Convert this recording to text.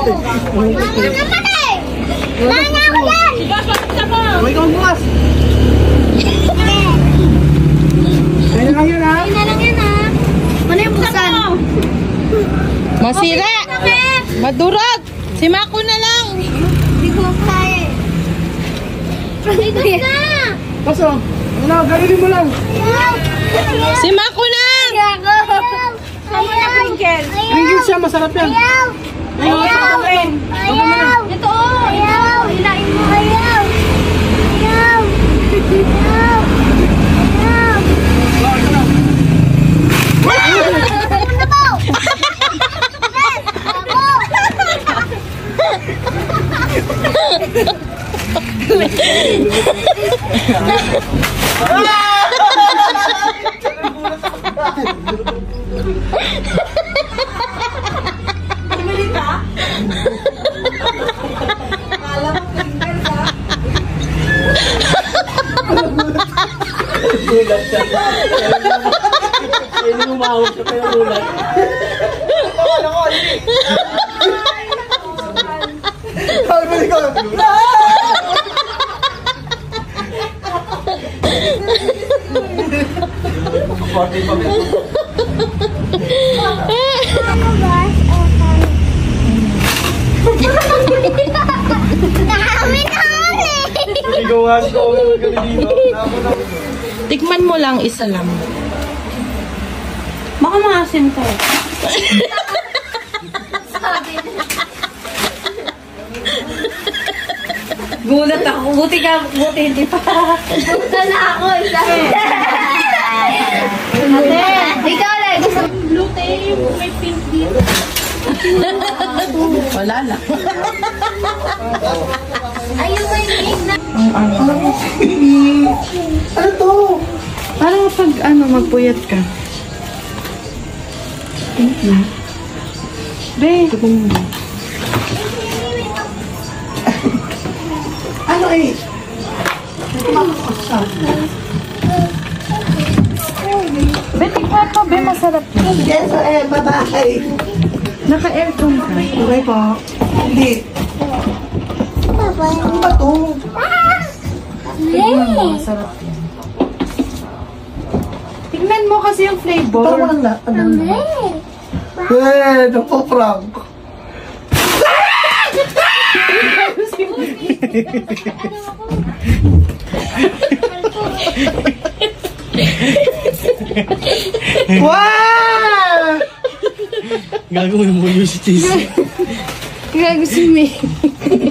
naman eh! Mana ako yan! Huwag kang bukas! Kaya na lang yun ha? Kaya na lang yan ha? Ano yung buksan? Masira! Madurog! Si Mako na lang! Hindi ko kaya. Ito na! Paso! Ano, galilin mo lang! Si Mako na! Sama na Pringles. Pringles siya, masarap yan! Ayaw! Ayaw! Ayaw! Ito o! Ayaw! Hilain mo! Ayaw! Ayaw! Ayaw! Ulat siya. Hindi umahog siya pero ulat. Tawala ko, hindi. Tawala ko. Pati pa ba? Igawas ko ang galing dito. Tikman mo lang, isa lang. Baka maasim to. Gulat ako. Buti hindi pa. Gusto na ako. Ate, ikaw lang. Gusto Blue tape. May pink dito. Wala lang. ayaw mo yung pink na. Ano to? Parang pag magpuyat ka. Thank you. Be, tukong mo. Ano eh? Be, tikman mo. Be, masarap yun. Yes, bye-bye. Naka-aircon ka. Okay po. Hindi. Ano ba to? Tikman mo, masarap yun. Tingnan mo kasi yung flavor. Parang walang na. Napaprank. Wow! Gagawin mo yung si Cheese. Gago si May.